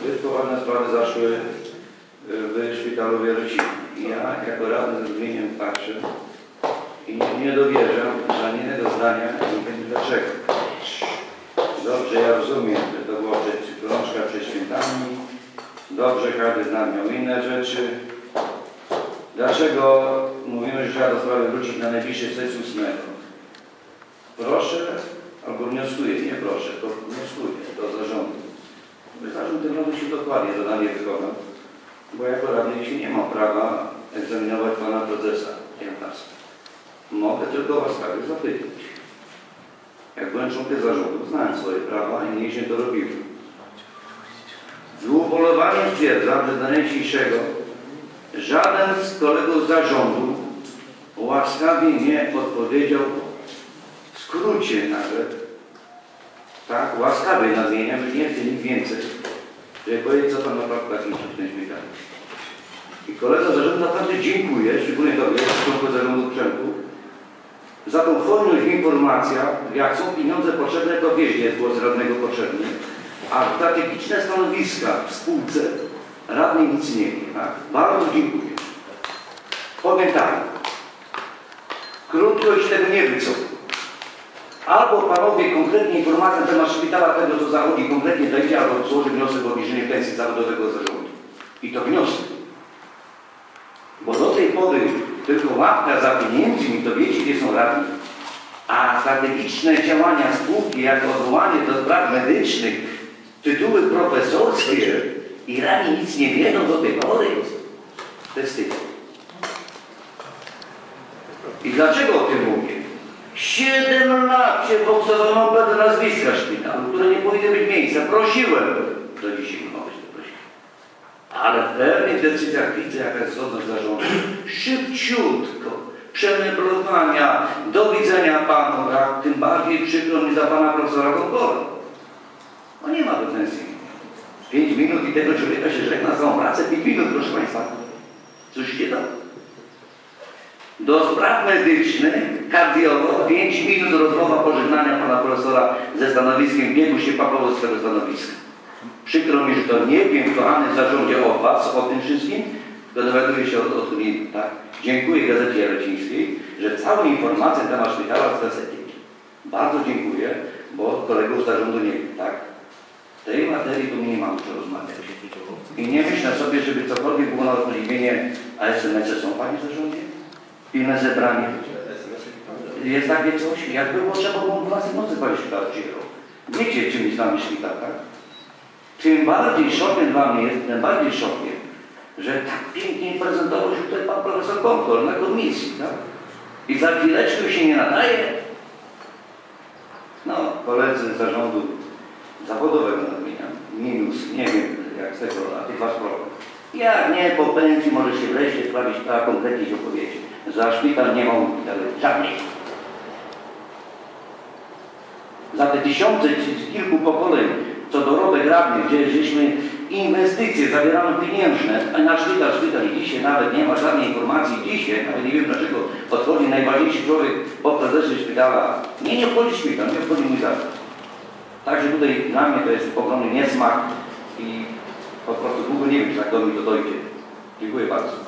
zbyt poważne sprawy zaszły w szpitalu Wierusi. Ja jako radny ze zdumieniem patrzę i nie dowierzam ani jednego zdania, nie wiem dlaczego. Dobrze, ja rozumiem, że to była krążka przed świętami. Dobrze, każdy z nas miał inne rzeczy. Dlaczego mówimy, że trzeba do sprawy wrócić na najbliższej sesji 8? Proszę, albo wnioskuję, nie proszę, to wnioskuję do zarządu. Zarząd tym razem się dokładnie zadanie wykonał, bo jako radny się nie ma prawa egzaminować pana prezesa Jantarska. Mogę tylko łaskawie zapytać. Jak byłem członkiem zarządu, znałem swoje prawa i nie się to robiłem. Z ubolewaniem stwierdzam, że z dnia dzisiejszego żaden z kolegów zarządu łaskawie nie odpowiedział, w skrócie nawet, tak, łaskawie nadmieniam, że nie chcę nic więcej, żeby powiedzieć, co tam naprawdę takim czymś śmietami. I kolega zarządu naprawdę dziękuję, szczególnie tobie, członku zarządu Przemku, za tą hojność w informacjach, jak są pieniądze potrzebne, to wiesz, gdzie jest głos radnego potrzebny, a strategiczne stanowiska w spółce radny nic nie wie. Tak? Bardzo dziękuję. Powiem tak, krótkość tego nie wycofuję. Albo panowie konkretnie informacje na temat szpitala, tego co zachodzi, konkretnie dajcie, albo złoży wniosek o obniżenie pensji zawodowego zarządu. I to wniosek. Bo do tej pory tylko łapka za pieniędzmi, to wiecie, gdzie są radni. A strategiczne działania spółki, jak odwołanie do spraw medycznych, tytuły profesorskie i radni nic nie wiedzą do tej pory, to jest wstyd. I dlaczego o tym mówię? 7 lat się boksowano bez nazwiska szpitalu, które nie powinny być miejsca. Prosiłem, do dzisiaj nie mogę się prosić. Ale w pewnych decyzjach widzę, jaka jest zgodność zarządu. Szybciutko, przemeblowania, do widzenia panu, tak? Tym bardziej przykro mi za pana profesora Konkola. No nie ma pretensji. 5 minut i tego człowieka się żegna za całą pracę. 5 minut, proszę państwa. Coś się da? Do spraw medycznych, kardiolog, 5 minut rozmowa pożegnania pana profesora ze stanowiskiem, biegł się papowo z tego stanowiska. Przykro mi, że to nie wiem, kochany zarządzie, o was, o tym wszystkim, tylko dowiaduję się od mnie, tak? Dziękuję Gazecie Jarocińskiej, że całą informację na temat szpitala z gazety. Bardzo dziękuję, bo kolegów z zarządu nie wiem, tak? W tej materii to nie mam co rozmawiać. I nie myślę sobie, żeby cokolwiek było na odpowiedźmienie, a SMS-y są panie w zarządzie? Pilne zebranie. Jest takie coś, jak było trzeba, było 12 nocy panie szpital przyjechał. Wiecie, czym jest nami szpital, tak? Tym bardziej szokiem dla mnie jest, tym bardziej szokiem, że tak pięknie prezentował się tutaj pan profesor Konkol na komisji, tak? I za chwileczkę się nie nadaje. No, koledzy z zarządu zawodowego nadmieniam, minus, nie wiem jak z tego, a tych wasz problem. Jak nie, po pensji może się wreszcie sprawić, a konkretnie się opowiedzieć. Za szpital nie ma żadnej. Za te tysiące, kilku pokoleń, co dorobek radnych, gdzie żeśmy inwestycje zawieramy pieniężne, a na szpital i dzisiaj nawet nie ma żadnej informacji. Dzisiaj, nawet nie wiem dlaczego, odchodzi najważniejszy człowiek po prezesie szpitala. Nie obchodzi szpital, nie obchodzi mój zarząd. Także tutaj dla mnie to jest ogromny niesmak i po prostu długo nie wiem, jak do mnie to dojdzie. Dziękuję bardzo.